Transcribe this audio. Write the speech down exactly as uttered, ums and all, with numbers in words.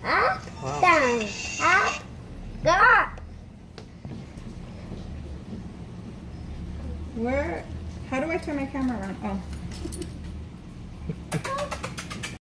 Up, Wow. down, up, go up. Where? How do I turn my camera around? Oh.